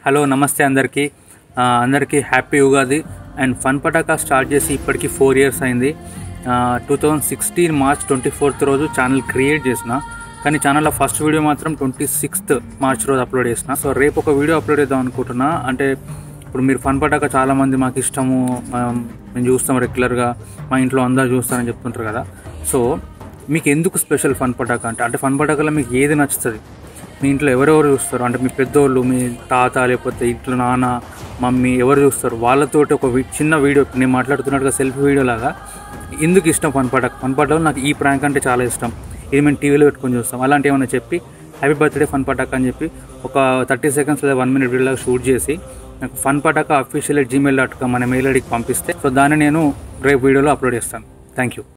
Hello నమస్తే అందరికీ happy Ugadi and FunPataka start చేసి ఇప్పటికి 4 years అయింది. 2016 March 24th రోజు ఛానల్ క్రియేట్ చేసిన, కానీ ఛానల్లో ఫస్ట్ వీడియో మాత్రం 26th March రోజు అప్లోడ్ చేసిన. సో రేపు ఒక వీడియో అప్లోడ్ చేద్దాం అనుకుంటున్నా. అంటే ఇప్పుడు మీరు FunPataka చాలామంది మాకు ఇష్టము, మేము చూస్తాం రెగ్యులర్గా, మా ఇంట్లో అందరూ చూస్తారని చెప్తుంటారు కదా. సో మీకు ఎందుకు స్పెషల్ FunPataka అంటే FunPatakaలో మీకు ఏది నచ్చుతుంది, మీ ఇంట్లో ఎవరెవరు చూస్తారు, అంటే మీ పెద్దోళ్ళు, మీ తాత, లేకపోతే ఇంట్లో నాన్న, మమ్మీ ఎవరు చూస్తారు, వాళ్ళతోటి ఒక చిన్న వీడియో, నేను మాట్లాడుతున్నట్టుగా సెల్ఫీ వీడియో లాగా ఎందుకు ఇష్టం FunPatakaలో నాకు ఈ ప్రాంక్ అంటే చాలా ఇష్టం, ఇది మేము టీవీలో పెట్టుకొని చూస్తాం, అలాంటి ఏమైనా చెప్పి హ్యాపీ బర్త్డే FunPataka అని చెప్పి ఒక 30 seconds లేదా 1 minute వీడియోలాగా షూట్ చేసి నాకు FunPataka@gmail.com అనే మెయిల్ ఐడికి పంపిస్తే, సో దాన్ని నేను రేపు వీడియోలో అప్లోడ్ చేస్తాను. Thank you.